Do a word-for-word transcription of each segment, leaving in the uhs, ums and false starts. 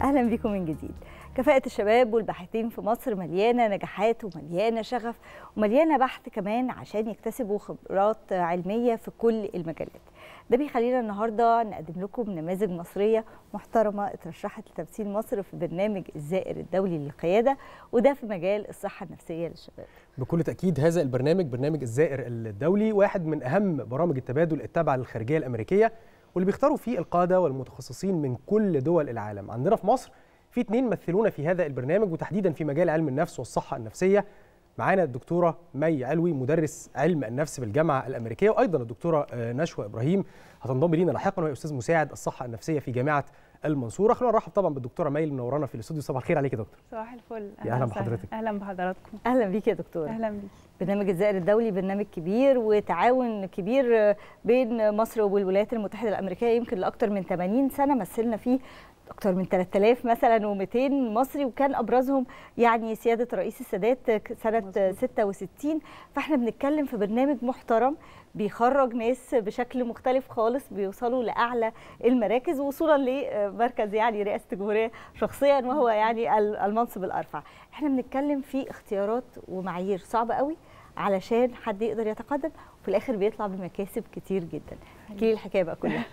أهلا بكم من جديد. كفاءة الشباب والباحثين في مصر مليانة نجاحات ومليانة شغف ومليانة بحث كمان عشان يكتسبوا خبرات علمية في كل المجالات. ده بيخلينا النهاردة نقدم لكم نماذج مصرية محترمة اترشحت لتمثيل مصر في برنامج الزائر الدولي للقيادة، وده في مجال الصحة النفسية للشباب. بكل تأكيد هذا البرنامج برنامج الزائر الدولي واحد من أهم برامج التبادل التابعة للخارجية الأمريكية، واللي بيختاروا فيه القادة والمتخصصين من كل دول العالم. عندنا في مصر في اتنين مثلونا في هذا البرنامج وتحديدا في مجال علم النفس والصحة النفسية. معانا الدكتورة مي علوي مدرس علم النفس بالجامعة الأمريكية، وأيضا الدكتورة نشوى إبراهيم هتنضم لينا لاحقا وهي أستاذ مساعد الصحة النفسية في جامعة المنصورة. خلونا نرحب طبعا بالدكتورة مي اللي منورانا في الاستوديو. صباح الخير عليك يا دكتور. صباح الفل. يا اهلا بحضرتك. اهلا بحضراتكم. اهلا بيك يا دكتوره. اهلا بيك. برنامج الزائر الدولي برنامج كبير وتعاون كبير بين مصر والولايات المتحدة الأمريكية، يمكن لأكثر من ثمانين سنة مثلنا فيه أكثر من ثلاثة آلاف مثلا ومئتين مصري، وكان أبرزهم يعني سيادة رئيس السادات سنة مزبوط. ستة وستين. فاحنا بنتكلم في برنامج محترم بيخرج ناس بشكل مختلف خالص، بيوصلوا لأعلى المراكز وصولا لمركز يعني رئاسة الجمهورية شخصيا، وهو يعني المنصب الأرفع. احنا بنتكلم في اختيارات ومعايير صعبة قوي علشان حد يقدر يتقدم، وفي الآخر بيطلع بمكاسب كتير جدا. احكي لي الحكاية بقى كلها.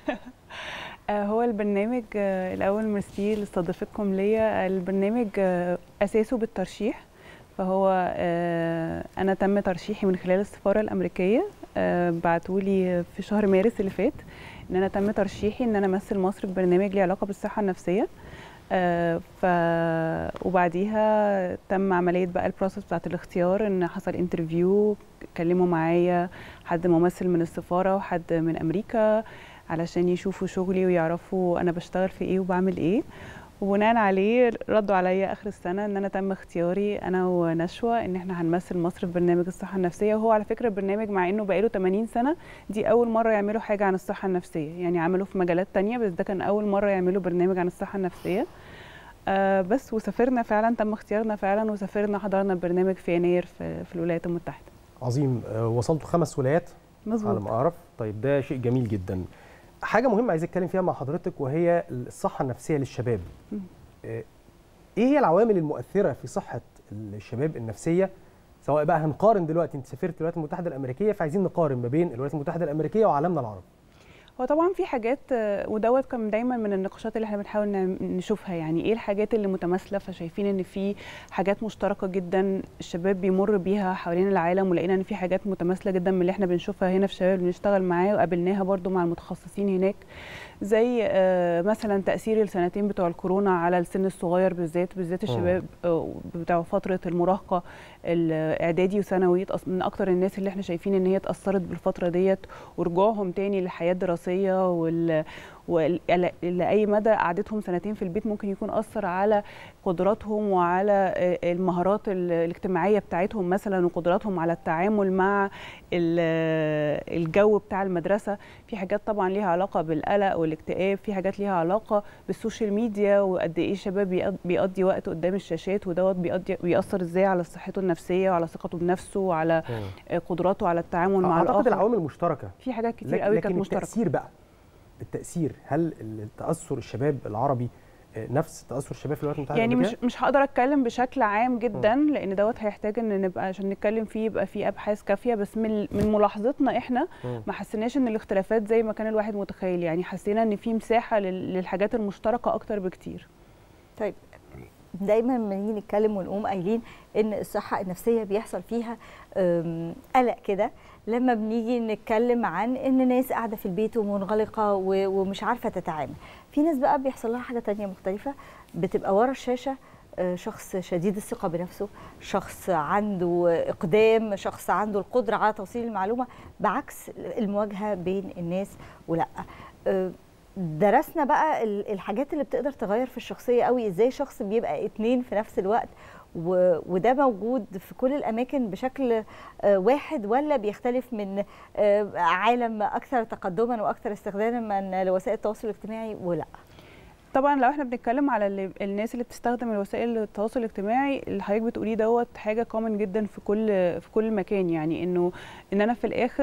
هو البرنامج الأول ميرسي لاستضافتكم ليا. البرنامج أساسه بالترشيح، فهو أنا تم ترشيحي من خلال السفارة الأمريكية، بعتولي في شهر مارس اللي فات إن أنا تم ترشيحي إن أنا أمثل مصر في برنامج ليه علاقة بالصحة النفسية. ف وبعديها تم عملية بقى البروسس بتاعت الاختيار، إن حصل انترفيو، كلموا معايا حد ممثل من السفارة وحد من أمريكا علشان يشوفوا شغلي ويعرفوا أنا بشتغل في إيه وبعمل إيه، وبناء عليه ردوا عليا اخر السنه ان انا تم اختياري انا ونشوى ان احنا هنمثل مصر في برنامج الصحه النفسيه. وهو على فكره البرنامج مع انه بقاله ثمانين سنه دي اول مره يعملوا حاجه عن الصحه النفسيه، يعني عملوا في مجالات تانية بس ده كان اول مره يعملوا برنامج عن الصحه النفسيه. آه بس وسافرنا فعلا، تم اختيارنا فعلا وسافرنا حضرنا البرنامج في يناير في, في الولايات المتحده. عظيم. آه وصلتوا خمس ولايات مظبوط على ما اعرف. طيب ده شيء جميل جدا. حاجه مهمه عايز اتكلم فيها مع حضرتك وهي الصحه النفسيه للشباب. م. ايه هي العوامل المؤثره في صحه الشباب النفسيه؟ سواء بقى هنقارن دلوقتي، انت سافرت الولايات المتحده الامريكيه فعايزين نقارن ما بين الولايات المتحده الامريكيه وعالمنا العربي. هو طبعا في حاجات، ودوت كان دايما من النقاشات اللي احنا بنحاول نشوفها، يعني ايه الحاجات اللي متماثله، فشايفين ان في حاجات مشتركه جدا الشباب بيمر بيها حوالين العالم، ولقينا ان في حاجات متماثله جدا من اللي احنا بنشوفها هنا في الشباب اللي بنشتغل معاه وقابلناها برضو مع المتخصصين هناك، زي مثلا تاثير السنتين بتوع الكورونا على السن الصغير بالذات بالذات الشباب بتاع فتره المراهقه الاعدادي وثانوي، من اكتر الناس اللي احنا شايفين ان هي اتاثرت بالفتره ديت، ورجوعهم تاني للحياه الدراسيه وال ولأي مدى قعدتهم سنتين في البيت ممكن يكون أثر على قدراتهم وعلى المهارات الاجتماعية بتاعتهم مثلا، وقدراتهم على التعامل مع الجو بتاع المدرسة. في حاجات طبعا ليها علاقة بالقلق والاكتئاب، في حاجات ليها علاقة بالسوشيال ميديا وقد ايه الشباب بيقضي وقت قدام الشاشات، ودوت بيقضي بيأثر ازاي على صحته النفسية وعلى ثقته بنفسه وعلى قدراته على التعامل مع الآخر. أعتقد العوامل مشتركة، في حاجات كتير قوي كانت مشتركة. التأثير بقى التأثير، هل التأثر الشباب العربي نفس تأثر الشباب في الولايات المتحدة يعني الأمريكية؟ مش مش هقدر اتكلم بشكل عام جدا م. لان دوت هيحتاج ان نبقى عشان نتكلم فيه يبقى فيه ابحاث كافيه، بس من من ملاحظتنا احنا م. ما حسيناش ان الاختلافات زي ما كان الواحد متخيل، يعني حسينا ان في مساحه للحاجات المشتركه اكتر بكتير. طيب دايما لما نيجي نتكلم ونقوم قايلين ان الصحه النفسيه بيحصل فيها قلق كده، لما بنيجي نتكلم عن ان ناس قاعده في البيت ومنغلقه ومش عارفه تتعامل. في ناس بقى بيحصل لها حاجه تانية مختلفه، بتبقى ورا الشاشه شخص شديد الثقه بنفسه، شخص عنده اقدام، شخص عنده القدره على توصيل المعلومه، بعكس المواجهه بين الناس ولا. درسنا بقى الحاجات اللي بتقدر تغير في الشخصيه قوي، ازاي شخص بيبقى اتنين في نفس الوقت، وده موجود في كل الاماكن بشكل واحد، ولا بيختلف من عالم اكثر تقدما واكثر استخداما لوسائل التواصل الاجتماعي ولا؟ طبعا لو احنا بنتكلم على اللي الناس اللي بتستخدم الوسائل التواصل الاجتماعي، اللي حضرتك بتقوليه دوت حاجه كومن جدا في كل في كل مكان، يعني انه ان انا في الاخر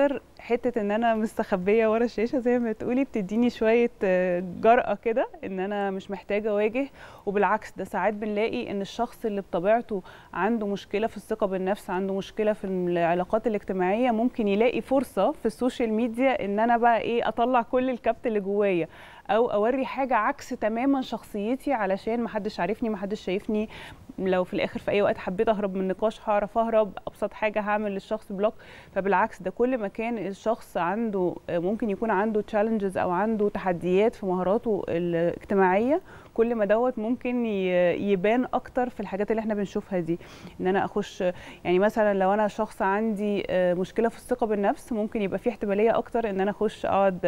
حته ان انا مستخبيه ورا الشاشه زي ما تقولي بتديني شويه جرأه كده ان انا مش محتاجه اواجه. وبالعكس ده ساعات بنلاقي ان الشخص اللي بطبيعته عنده مشكله في الثقه بالنفس، عنده مشكله في العلاقات الاجتماعيه، ممكن يلاقي فرصه في السوشيال ميديا ان انا بقى ايه اطلع كل الكبت اللي جوايا، او اوري حاجه عكس تماما شخصيتي علشان ما حدش عارفني، ما حدش شايفني. لو في الاخر في اي وقت حبيت اهرب من نقاش هعرف اهرب، ابسط حاجه هعمل للشخص بلوك. فبالعكس ده كل ما كان الشخص عنده ممكن يكون عنده تشالنجز او عنده تحديات في مهاراته الاجتماعيه، كل ما دوت ممكن يبان اكتر في الحاجات اللي احنا بنشوفها دي. ان انا اخش يعني مثلا لو انا شخص عندي مشكله في الثقه بالنفس، ممكن يبقى في احتماليه اكتر ان انا اخش اقعد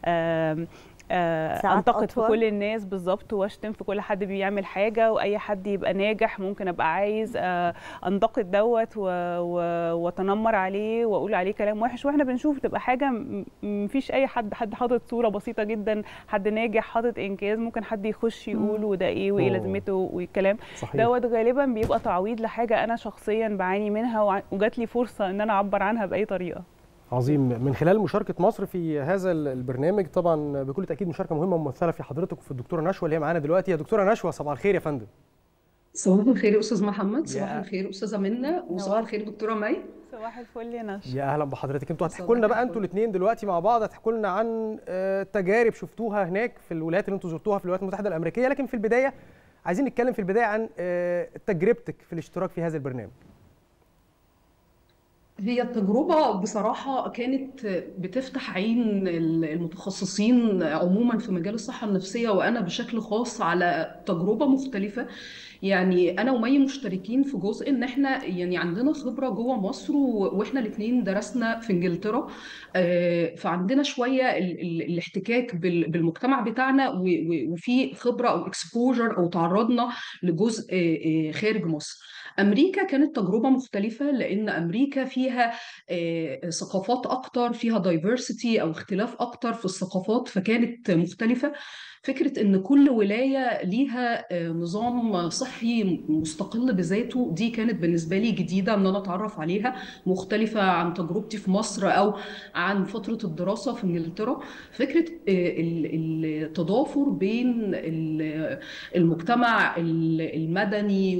انتقد في كل الناس بالظبط، واشتم في كل حد بيعمل حاجه، واي حد يبقى ناجح ممكن ابقى عايز انتقد دوت واتنمر عليه واقول عليه كلام وحش. واحنا بنشوف تبقى حاجه مفيش اي حد حد حاطط صوره بسيطه جدا، حد ناجح حاطط انجاز، ممكن حد يخش يقول وده ايه وايه لازمته والكلام دوت. غالبا بيبقى تعويض لحاجه انا شخصيا بعاني منها وجات لي فرصه ان انا اعبر عنها باي طريقه. عظيم. من خلال مشاركه مصر في هذا البرنامج طبعا بكل تاكيد مشاركه مهمه ممثله في حضرتك وفي الدكتوره نشوى اللي هي معانا دلوقتي. يا دكتوره نشوى صباح الخير يا فندم. صباح الخير يا استاذ محمد، صباح الخير استاذه منى، وصباح الخير دكتوره مي. صباح الفل يا نشوى. يا اهلا بحضرتك. انتوا هتحكوا لنا بقى انتوا الاثنين دلوقتي مع بعض، هتحكوا لنا عن تجارب شفتوها هناك في الولايات اللي انتوا زرتوها في الولايات المتحده الامريكيه، لكن في البدايه عايزين نتكلم في البدايه عن تجربتك في الاشتراك في هذا البرنامج. هي التجربة بصراحة كانت بتفتح عين المتخصصين عموما في مجال الصحة النفسية، وأنا بشكل خاص على تجربة مختلفة. يعني أنا ومي مشتركين في جزء إن إحنا يعني عندنا خبرة جوه مصر، وإحنا الاتنين درسنا في إنجلترا، فعندنا شوية الاحتكاك بالمجتمع بتاعنا، وفي خبرة أو اكسبوجر أو تعرضنا لجزء خارج مصر. أمريكا كانت تجربة مختلفة، لأن أمريكا فيها ثقافات أكتر، فيها دايفرسيتي أو اختلاف أكتر في الثقافات، فكانت مختلفة. فكرة إن كل ولاية ليها نظام صحي مستقل بذاته، دي كانت بالنسبة لي جديدة إن أنا أتعرف عليها، مختلفة عن تجربتي في مصر أو عن فترة الدراسة في إنجلترا. فكرة التضافر بين المجتمع المدني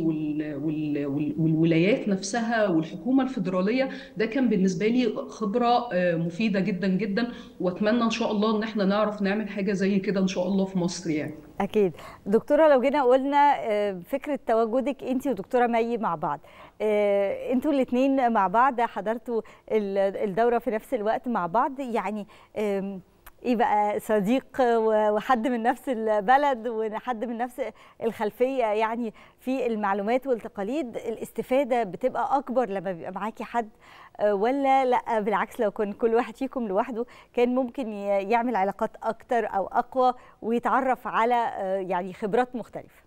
والولايات نفسها والحكومة الفيدرالية، ده كان بالنسبة لي خبرة مفيدة جدا جدا، وأتمنى إن شاء الله إن احنا نعرف نعمل حاجة زي كده إن شاء الله في مصر يعني. أكيد. دكتورة لو جينا قلنا فكرة تواجدك أنت ودكتورة مي مع بعض، أنتوا الاثنين مع بعض حضرتوا الدورة في نفس الوقت مع بعض، يعني ايه بقى صديق وحد من نفس البلد وحد من نفس الخلفيه، يعني في المعلومات والتقاليد الاستفاده بتبقى اكبر لما بيبقى معاكي حد، ولا لا بالعكس لو كان كل واحد فيكم لوحده كان ممكن يعمل علاقات اكتر او اقوى ويتعرف على يعني خبرات مختلفه؟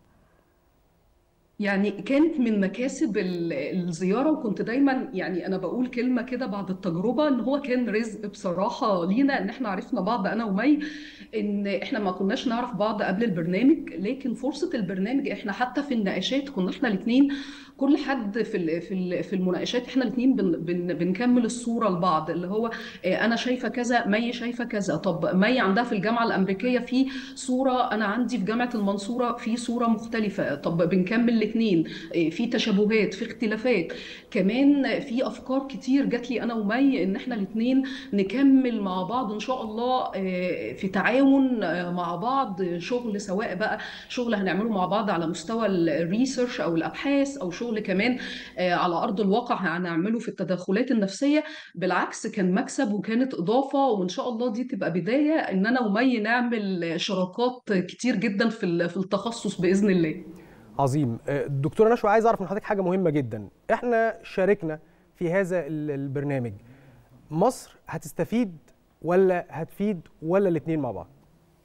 يعني كانت من مكاسب الزيارة، وكنت دايما يعني أنا بقول كلمة كده بعد التجربة، إن هو كان رزق بصراحة لينا إن إحنا عرفنا بعض أنا ومي، إن إحنا ما كناش نعرف بعض قبل البرنامج، لكن فرصة البرنامج إحنا حتى في النقاشات كنا إحنا الاثنين كل حد في في في المناقشات احنا الاثنين بن بن بنكمل الصوره لبعض، اللي هو انا شايفه كذا، مي شايفه كذا، طب مي عندها في الجامعه الامريكيه في صوره، انا عندي في جامعه المنصوره في صوره مختلفه، طب بنكمل الاثنين، في تشابهات في اختلافات، كمان في افكار كتير جات لي انا ومي ان احنا الاثنين نكمل مع بعض ان شاء الله في تعاون مع بعض، شغل سواء بقى شغل هنعمله مع بعض على مستوى الريسيرش او الابحاث، او شغل كمان على ارض الواقع هنعمله في التدخلات النفسيه. بالعكس كان مكسب وكانت اضافه، وان شاء الله دي تبقى بدايه ان انا ومي نعمل شراكات كتير جدا في في التخصص باذن الله. عظيم. دكتوره نشوى، عايز اعرف من حضرتك حاجه مهمه جدا. احنا شاركنا في هذا البرنامج، مصر هتستفيد ولا هتفيد ولا الاثنين مع بعض؟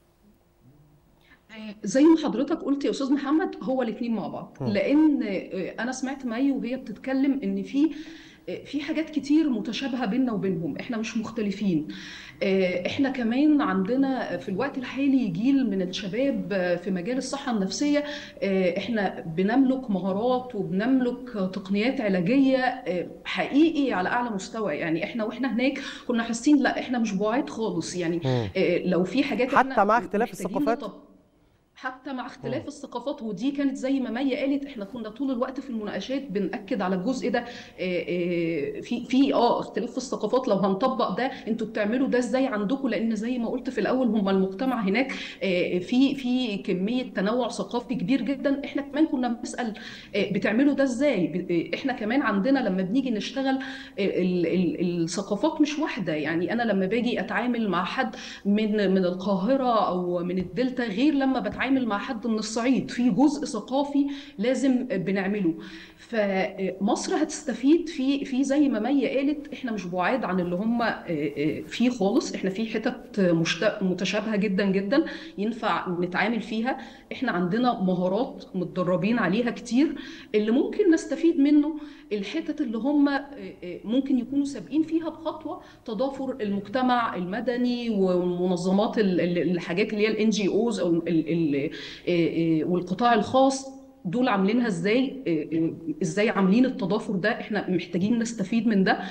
زي ما حضرتك قلت يا استاذ محمد، هو الاثنين مع بعض، لان انا سمعت مي وهي بتتكلم ان في في حاجات كتير متشابهة بيننا وبينهم، احنا مش مختلفين. احنا كمان عندنا في الوقت الحالي جيل من الشباب في مجال الصحة النفسية، احنا بنملك مهارات وبنملك تقنيات علاجية حقيقي على اعلى مستوى. يعني احنا واحنا هناك كنا حاسين لا احنا مش بعاد خالص، يعني مم. لو في حاجات حتى احنا مع اختلاف محتاجين الثقافات. نطبق حتى مع مم. اختلاف الثقافات. ودي كانت زي ما مي قالت، احنا كنا طول الوقت في المناقشات بنأكد على الجزء ده. آه، آه، في في اه اختلاف في الثقافات، لو هنطبق ده انتوا بتعملوا ده ازاي عندكم؟ لان زي ما قلت في الاول هم المجتمع هناك آه، في في كمية تنوع ثقافي كبير جدا. احنا كمان كنا بنسأل آه، بتعملوا ده ازاي؟ ب- آه، احنا كمان عندنا لما بنيجي نشتغل آه، ال- ال- الثقافات مش واحدة. يعني انا لما باجي اتعامل مع حد من من القاهرة او من الدلتا غير لما بتعامل مع حد من الصعيد، في جزء ثقافي لازم بنعمله. فمصر هتستفيد في في زي ما مي قالت، احنا مش بعاد عن اللي هم فيه خالص. احنا في حتت مشت- متشابهة جدا جدا ينفع نتعامل فيها. احنا عندنا مهارات متدربين عليها كتير اللي ممكن نستفيد منه. الحتت اللي هم ممكن يكونوا سابقين فيها بخطوة، تضافر المجتمع المدني ومنظمات ال- ال- الحاجات اللي هي الان جي اوز او ال- ال- ال- والقطاع الخاص، دول عاملينها ازاي؟ ازاي عاملين التضافر ده؟ احنا محتاجين نستفيد من ده.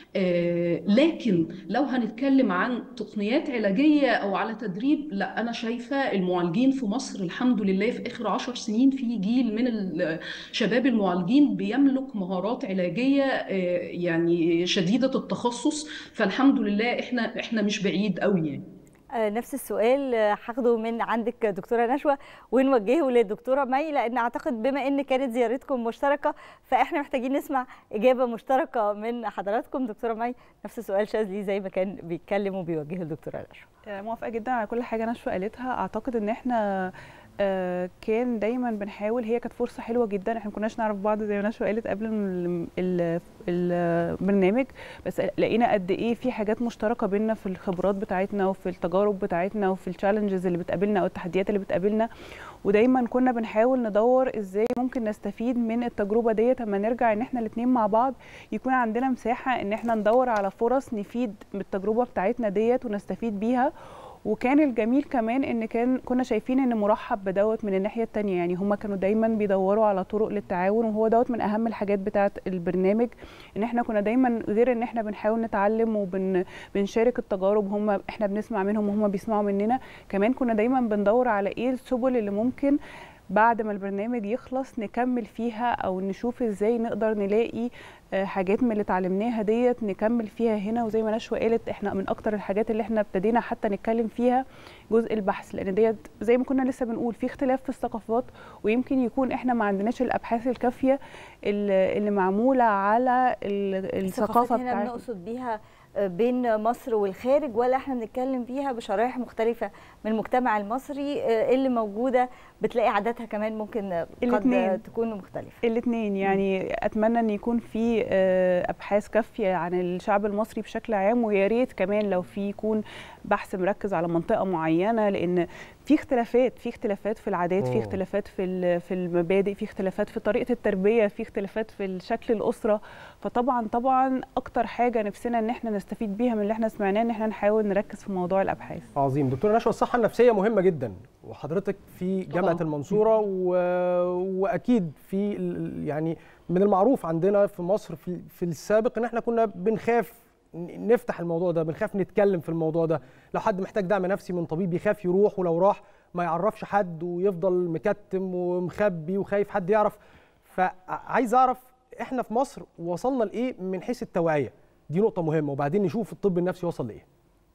آه، لكن لو هنتكلم عن تقنيات علاجية أو على تدريب، لا، أنا شايفة المعالجين في مصر الحمد لله في آخر عشر سنين في جيل من الشباب المعالجين بيملك مهارات علاجية آه، يعني شديدة التخصص. فالحمد لله إحنا إحنا مش بعيد قوي يعني. آه، نفس السؤال آه، هاخده من عندك دكتوره نشوى ونوجهه للدكتوره مي، لان اعتقد بما ان كانت زيارتكم مشتركه فاحنا محتاجين نسمع اجابه مشتركه من حضراتكم. دكتوره مي، نفس السؤال شاذلي زي ما كان بيتكلم وبيوجهه للدكتوره نشوى. موافقه جدا على كل حاجه نشوى قالتها. اعتقد ان احنا آه، كان دايما بنحاول، هي كانت فرصه حلوه جدا. احنا ما كناش نعرف بعض زي ما نشوى قالت قبل ال- ال- البرنامج، بس لقينا قد ايه في حاجات مشتركه بينا في الخبرات بتاعتنا وفي التجارب بتاعتنا وفي التشالنجز اللي بتقابلنا او التحديات اللي بتقابلنا. ودايما كنا بنحاول ندور ازاي ممكن نستفيد من التجربه ديت اما نرجع ان احنا الاثنين مع بعض يكون عندنا مساحه ان احنا ندور على فرص نفيد بالتجربه بتاعتنا ديت ونستفيد بيها. وكان الجميل كمان ان كان كنا شايفين ان مرحب بدوت من الناحيه الثانيه. يعني هم كانوا دايما بيدوروا على طرق للتعاون، وهو دوت من اهم الحاجات بتاعه البرنامج، ان احنا كنا دايما غير ان احنا بنحاول نتعلم وبنشارك التجارب، هم احنا بنسمع منهم وهم بيسمعوا مننا. كمان كنا دايما بندور على ايه السبل اللي ممكن بعد ما البرنامج يخلص نكمل فيها، او نشوف ازاي نقدر نلاقي حاجات من اللي اتعلمناها ديت نكمل فيها هنا. وزي ما نشوى قالت، احنا من اكتر الحاجات اللي احنا ابتدينا حتى نتكلم فيها جزء البحث، لان ديت زي ما كنا لسه بنقول في اختلاف في الثقافات، ويمكن يكون احنا ما عندناش الابحاث الكافيه اللي معموله على الثقافه بتاعتنا. هنا بنقصد بيها بين مصر والخارج، ولا احنا بنتكلم فيها بشرائح مختلفه من المجتمع المصري اللي موجوده بتلاقي عاداتها كمان ممكن قد الاتنين. تكون مختلفه؟ الاثنين يعني. اتمنى ان يكون في ابحاث كافيه عن الشعب المصري بشكل عام، ويا ريت كمان لو في يكون بحث مركز على منطقه معينه، لان في اختلافات في اختلافات في العادات، في اختلافات في في المبادئ، في اختلافات في طريقه التربيه، في اختلافات في شكل الاسره. فطبعا طبعا اكتر حاجه نفسنا ان احنا نستفيد بيها من اللي احنا سمعناه ان احنا نحاول نركز في موضوع الابحاث. عظيم. دكتوره نشوى، الصحه النفسيه مهمه جدا، وحضرتك في جامعه المنصوره و... واكيد في يعني من المعروف عندنا في مصر في, في السابق ان احنا كنا بنخاف نفتح الموضوع ده، بنخاف نتكلم في الموضوع ده. لو حد محتاج دعم نفسي من طبيب يخاف يروح، ولو راح ما يعرفش حد ويفضل مكتم ومخبي وخايف حد يعرف. فعايز اعرف احنا في مصر وصلنا لايه من حيث التوعيه؟ دي نقطه مهمه، وبعدين نشوف الطب النفسي وصل لايه.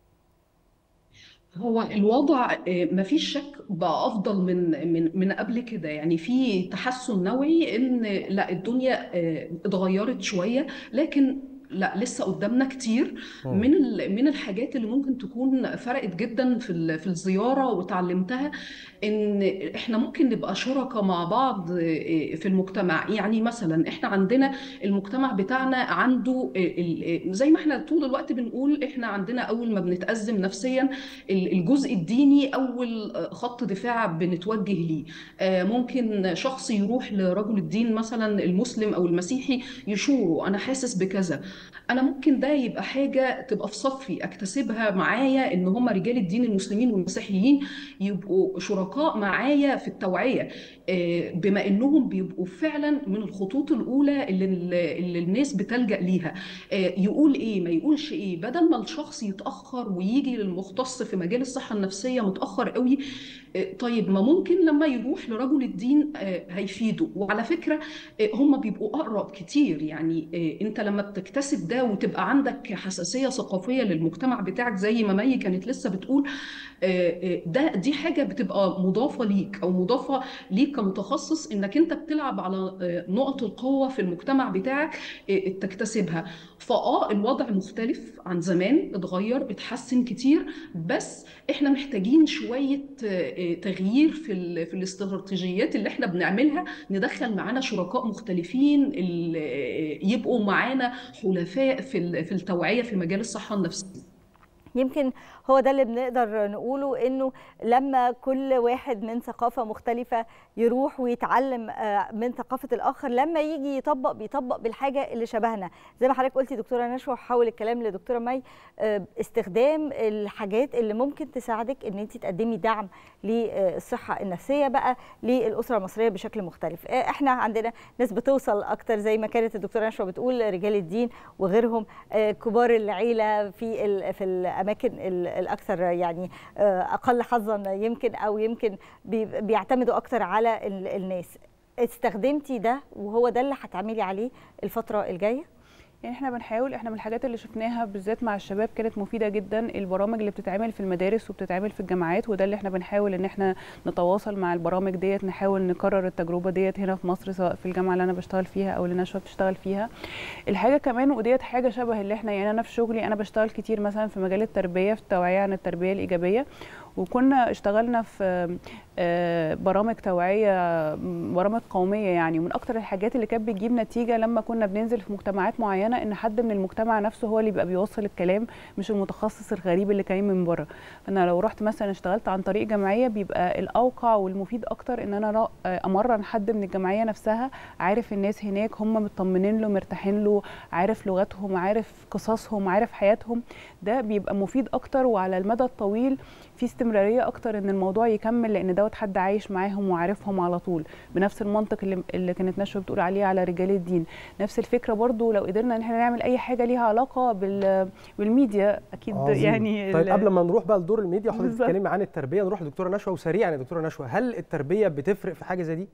هو الوضع مفيش شك بقى افضل من من من قبل كده. يعني في تحسن نوعي ان لا الدنيا اتغيرت شويه، لكن لا لسه قدامنا كتير من من الحاجات اللي ممكن تكون فرقت جدا في في الزياره وتعلمتها، ان احنا ممكن نبقى شركاء مع بعض في المجتمع. يعني مثلا احنا عندنا المجتمع بتاعنا عنده زي ما احنا طول الوقت بنقول، احنا عندنا اول ما بنتأزم نفسيا الجزء الديني اول خط دفاع بنتوجه ليه. ممكن شخص يروح لرجل الدين مثلا المسلم او المسيحي يشوره انا حاسس بكذا، انا ممكن ده يبقى حاجه تبقى في صفي اكتسبها معايا، ان هم رجال الدين المسلمين والمسيحيين يبقوا شركاء معايا في التوعيه، بما انهم بيبقوا فعلا من الخطوط الاولى اللي, اللي الناس بتلجأ ليها. يقول ايه ما يقولش ايه، بدل ما الشخص يتاخر ويجي للمختص في مجال الصحه النفسيه متاخر قوي، طيب ما ممكن لما يروح لرجل الدين هيفيده. وعلى فكره هم بيبقوا اقرب كتير، يعني انت لما بتكتسب ده وتبقى عندك حساسيه ثقافيه للمجتمع بتاعك زي ما مي كانت لسه بتقول، ده دي حاجه بتبقى مضافه ليك او مضافه ليك كمتخصص، انك انت بتلعب على نقط القوه في المجتمع بتاعك تكتسبها. فاه الوضع مختلف عن زمان، اتغير اتحسن كتير، بس احنا محتاجين شويه تغيير في في الاستراتيجيات اللي احنا بنعملها، ندخل معانا شركاء مختلفين يبقوا معانا حلفاء في في التوعيه في مجال الصحه النفسيه. يمكن هو ده اللي بنقدر نقوله، انه لما كل واحد من ثقافه مختلفه يروح ويتعلم من ثقافه الاخر، لما يجي يطبق بيطبق بالحاجه اللي شبهنا. زي ما حضرتك قلتي دكتوره نشوى، وحاول الكلام لدكتوره مي، استخدام الحاجات اللي ممكن تساعدك ان انت تقدمي دعم للصحه النفسيه بقى للاسره المصريه بشكل مختلف. احنا عندنا ناس بتوصل اكتر زي ما كانت الدكتوره نشوى بتقول، رجال الدين وغيرهم، كبار العيله في في الاماكن الاكثر يعني اقل حظا يمكن، او يمكن بيعتمدوا اكتر على الناس. استخدمتي ده وهو ده اللي هتعملي عليه الفتره الجايه؟ يعني احنا بنحاول، احنا من الحاجات اللي شفناها بالذات مع الشباب كانت مفيده جدا، البرامج اللي بتتعمل في المدارس وبتتعمل في الجامعات، وده اللي احنا بنحاول ان احنا نتواصل مع البرامج ديت، نحاول نكرر التجربه ديت هنا في مصر، سواء في الجامعه اللي انا بشتغل فيها او اللي نشوى بتشتغل فيها. الحاجه كمان وديت حاجه شبه اللي احنا، يعني انا في شغلي انا بشتغل كتير مثلا في مجال التربيه، في التوعيه عن التربيه الايجابيه، وكنا اشتغلنا في برامج توعيه، برامج قوميه يعني. ومن اكتر الحاجات اللي كانت بتجيب نتيجه لما كنا بننزل في مجتمعات معينه، ان حد من المجتمع نفسه هو اللي بيبقى بيوصل الكلام، مش المتخصص الغريب اللي جاي من بره. انا لو رحت مثلا اشتغلت عن طريق جمعيه، بيبقى الاوقع والمفيد اكتر ان انا امرن حد من الجمعيه نفسها، عارف الناس هناك هم مطمنين له مرتاحين له، عارف لغتهم، عارف قصصهم، عارف حياتهم. ده بيبقى مفيد اكتر، وعلى المدى الطويل في استمراريه اكتر ان الموضوع يكمل، لان دوت حد عايش معاهم وعارفهم على طول. بنفس المنطق اللي, اللي كانت نشوى بتقول عليه على رجال الدين، نفس الفكره برضو لو قدرنا ان احنا نعمل اي حاجه ليها علاقه بال بالميديا اكيد. عظيم. يعني طيب قبل ما نروح بقى لدور الميديا وحضرتك بتتكلمي عن التربيه، نروح لدكتوره نشوى. وسريعا يا دكتوره نشوى، هل التربيه بتفرق في حاجه زي دي؟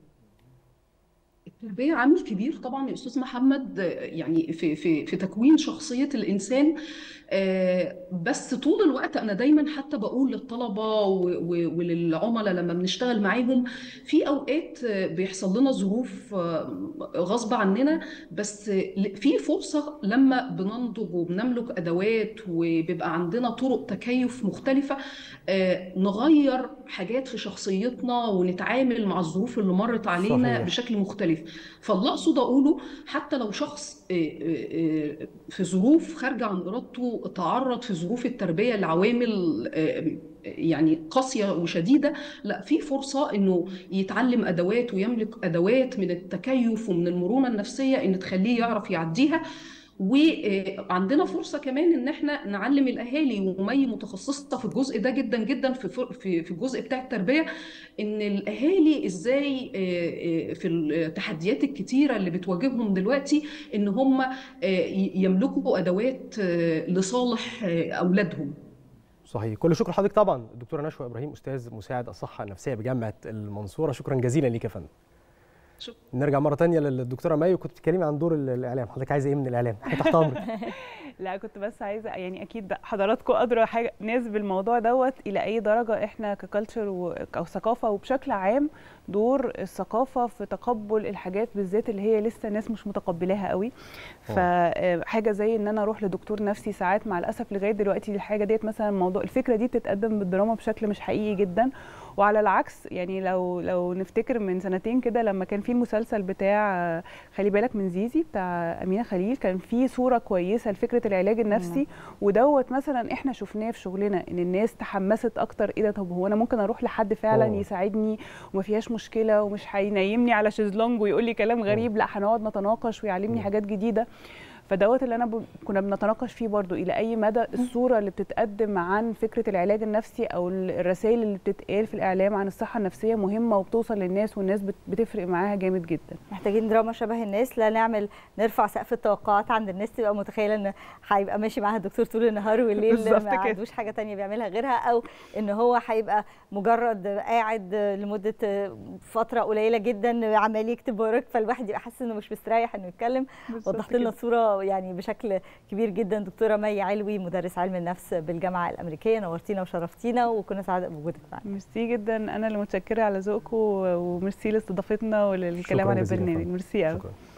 التربية عامل كبير طبعا يا أستاذ محمد، يعني في في في تكوين شخصية الإنسان. بس طول الوقت أنا دايما حتى بقول للطلبة وللعملاء لما بنشتغل معاهم، في أوقات بيحصل لنا ظروف غصب عننا، بس في فرصة لما بننضج وبنملك أدوات وبيبقى عندنا طرق تكيف مختلفة، نغير حاجات في شخصيتنا ونتعامل مع الظروف اللي مرت علينا صحيح. بشكل مختلف. فاللي اقصد اقوله، حتى لو شخص في ظروف خارجه عن ارادته تعرض في ظروف التربيه لعوامل يعني قاسيه وشديده، لا في فرصه انه يتعلم ادوات ويملك ادوات من التكيف ومن المرونه النفسيه ان تخليه يعرف يعديها. وعندنا فرصه كمان ان احنا نعلم الاهالي، ومي متخصصه في الجزء ده جدا جدا في في الجزء بتاع التربيه، ان الاهالي ازاي في التحديات الكتيره اللي بتواجههم دلوقتي ان هم يملكوا ادوات لصالح اولادهم. صحيح. كل شكر لحضرتك طبعا الدكتوره نشوى ابراهيم، استاذ مساعد الصحه النفسيه بجامعه المنصوره. شكرا جزيلا ليك يا فندم. شكرا. نرجع مره ثانيه للدكتوره مي، وكنت بتتكلمي عن دور الاعلام، حضرتك عايزه ايه من الاعلام؟ احنا تحت امرك. لا كنت بس عايزه يعني اكيد حضراتكم ادرى حاجه ناس بالموضوع دوت الى اي درجه احنا ككالتشر او ثقافه وبشكل عام دور الثقافه في تقبل الحاجات بالذات اللي هي لسه الناس مش متقبلاها قوي. فحاجه زي ان انا اروح لدكتور نفسي ساعات مع الاسف لغايه دلوقتي الحاجه ديت مثلا موضوع الفكره دي بتتقدم بالدراما بشكل مش حقيقي جدا. وعلى العكس يعني لو لو نفتكر من سنتين كده لما كان في المسلسل بتاع خلي بالك من زيزي بتاع امينه خليل كان في صوره كويسه لفكره العلاج النفسي ودوت مثلا احنا شفناه في شغلنا ان الناس تحمست اكتر. ايه ده طب هو انا ممكن اروح لحد فعلا أوه. يساعدني وما فيهاش مشكله ومش هينيمني على شيزلونج ويقول لي كلام غريب، لا هنقعد نتناقش ويعلمني حاجات جديده. فدوت اللي انا ب... كنا بنتناقش فيه برضو الى اي مدى الصوره اللي بتتقدم عن فكره العلاج النفسي او الرسائل اللي بتتقال في الاعلام عن الصحه النفسيه مهمه وبتوصل للناس والناس بت... بتفرق معاها جامد جدا. محتاجين دراما شبه الناس، لا نعمل نرفع سقف التوقعات عند الناس تبقى متخيله ان هيبقى ماشي معاها الدكتور طول النهار والليل ما عندوش حاجه ثانيه بيعملها غيرها، او ان هو هيبقى مجرد قاعد لمده فتره قليله جدا عمال يكتب ورق فالواحد يبقى حاسس انه مش مستريح انه يتكلم. وضحت لنا الصوره يعني بشكل كبير جدا. دكتوره مي علوي مدرس علم النفس بالجامعه الامريكيه، نورتينا وشرفتينا وكنا سعداء بوجودك معانا. ميرسي جدا، انا اللي متشكره على ذوقكم وميرسي لاستضافتنا وللكلام عن البرنامج. ميرسي قوي.